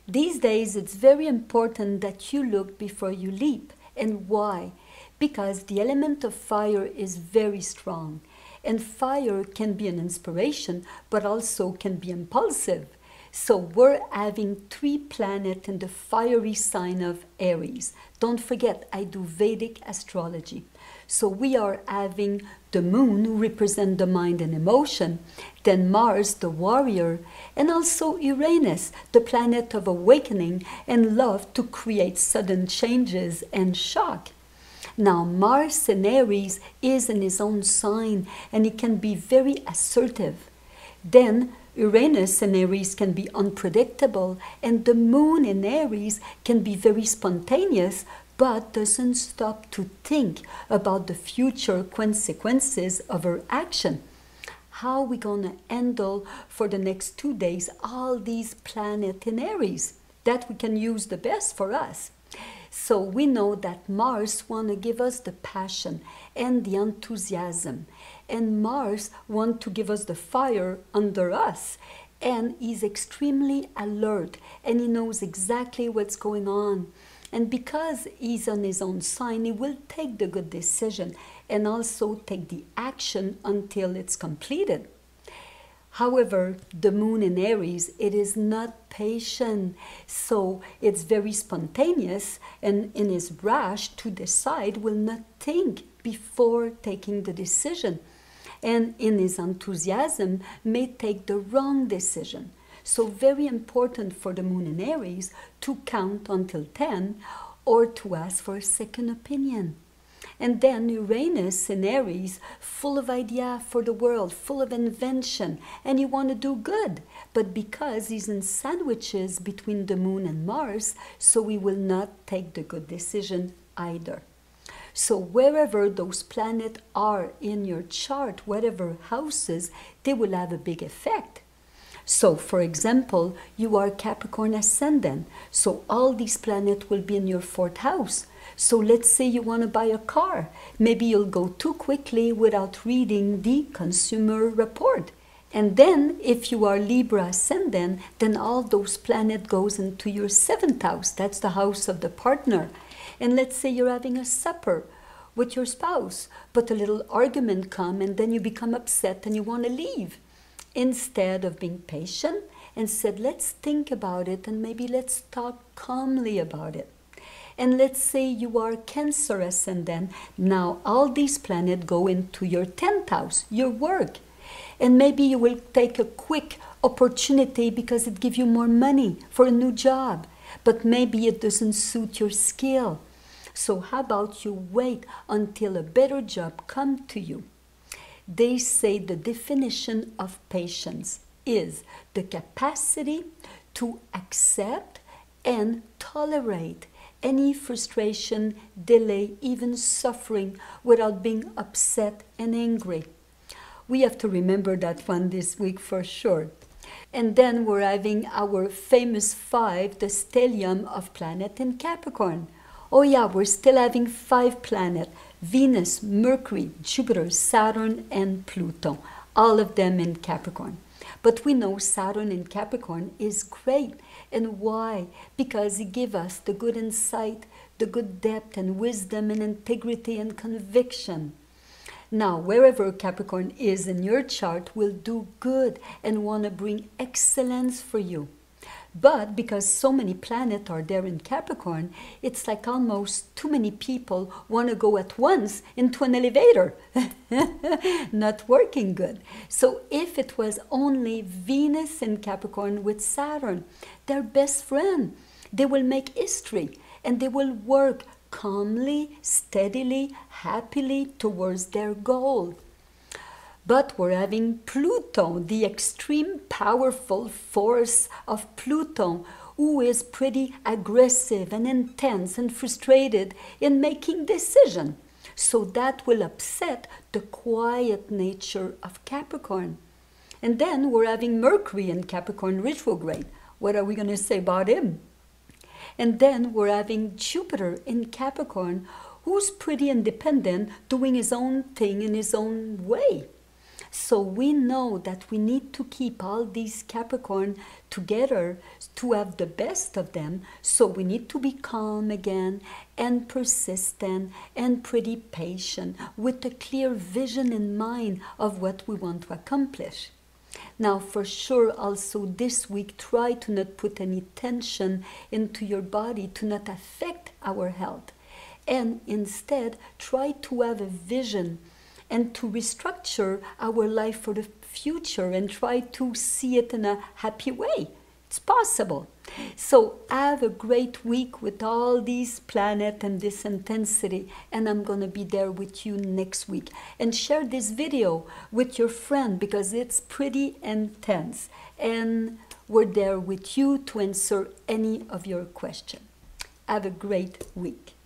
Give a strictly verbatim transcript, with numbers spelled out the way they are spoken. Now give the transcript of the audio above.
These days, it's very important that you look before you leap. And why? Because the element of fire is very strong. And fire can be an inspiration, but also can be impulsive. So we're having three planets in the fiery sign of Aries. Don't forget, I do Vedic astrology. So we are having the moon, who represents the mind and emotion, then Mars, the warrior, and also Uranus, the planet of awakening and love to create sudden changes and shock. Now, Mars in Aries is in his own sign, and he can be very assertive. Then Uranus in Aries can be unpredictable, and the moon in Aries can be very spontaneous, but doesn't stop to think about the future consequences of her action. How are we going to handle for the next two days all these planets in Aries? That we can use the best for us. So we know that Mars want to give us the passion and the enthusiasm. And Mars want to give us the fire under us. And he's extremely alert and he knows exactly what's going on. And because he's on his own sign, he will take the good decision and also take the action until it's completed. However, the moon in Aries, it is not patient, so it's very spontaneous, and in his rush to decide will not think before taking the decision, and in his enthusiasm may take the wrong decision. So very important for the moon in Aries to count until ten or to ask for a second opinion. And then Uranus in Aries, full of idea for the world, full of invention, and you want to do good. But because he's in sandwiches between the moon and Mars, so we will not take the good decision either. So wherever those planets are in your chart, whatever houses, they will have a big effect. So, for example, you are Capricorn ascendant, so all these planets will be in your fourth house. So let's say you want to buy a car. Maybe you'll go too quickly without reading the consumer report. And then, if you are Libra ascendant, then all those planets goes into your seventh house. That's the house of the partner. And let's say you're having a supper with your spouse, but a little argument come and then you become upset and you want to leave. Instead of being patient and said, let's think about it and maybe let's talk calmly about it. And let's say you are Cancer ascendant. Now all these planets go into your tenth house, your work. And maybe you will take a quick opportunity because it gives you more money for a new job. But maybe it doesn't suit your skill. So how about you wait until a better job comes to you? They say the definition of patience is the capacity to accept and tolerate any frustration, delay, even suffering without being upset and angry. We have to remember that one this week for sure. And then we're having our famous five, the stellium of planet in Capricorn. Oh yeah, we're still having five planets. Venus, Mercury, Jupiter, Saturn, and Pluto, all of them in Capricorn. But we know Saturn in Capricorn is great. And why? Because it gives us the good insight, the good depth and wisdom and integrity and conviction. Now, wherever Capricorn is in your chart will do good and want to bring excellence for you. But because so many planets are there in Capricorn, it's like almost too many people want to go at once into an elevator. Not working good. So if it was only Venus in Capricorn with Saturn, their best friend, they will make history and they will work calmly, steadily, happily towards their goal. But we're having Pluto, the extreme powerful force of Pluto, who is pretty aggressive and intense and frustrated in making decisions. So that will upset the quiet nature of Capricorn. And then we're having Mercury in Capricorn retrograde. What are we going to say about him? And then we're having Jupiter in Capricorn, who's pretty independent, doing his own thing in his own way. So we know that we need to keep all these Capricorn together to have the best of them. So we need to be calm again and persistent and pretty patient with a clear vision in mind of what we want to accomplish. Now, for sure, also this week, try to not put any tension into your body to not affect our health. And instead, try to have a vision and to restructure our life for the future and try to see it in a happy way. It's possible. So have a great week with all these planets and this intensity, and I'm going to be there with you next week. And share this video with your friend because it's pretty intense. And we're there with you to answer any of your questions. Have a great week.